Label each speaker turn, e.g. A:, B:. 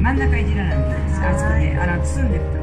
A: 真ん中いじらないでいいです。あそこで包んでください。